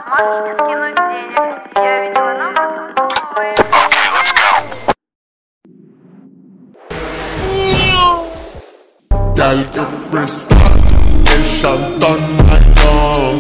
Мамочке скинуть денег. Я видела номер твой. Girl, every stop, nation done my young.